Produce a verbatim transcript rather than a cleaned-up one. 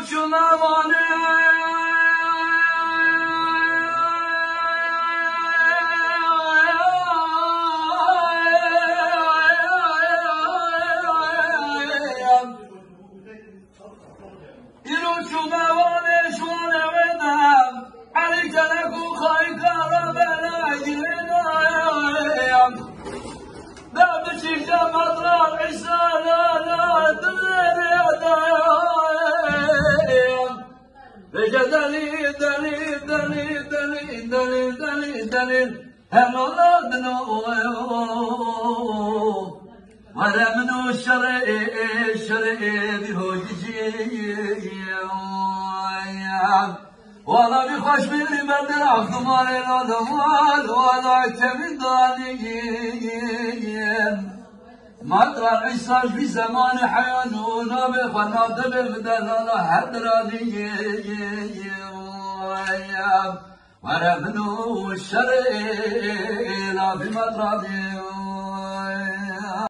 دليل دليل دليل دليل دليل دليل دليل هلولدنا ولا منو الشرع الشرع بهوجي والله بخش من بدر عبد مال الأدوال ولا تمن ضانيين مطرح عيساش في زمان حيانونا بخناطب البدلالة حدرانيين وربنو الشرع لا بمطرح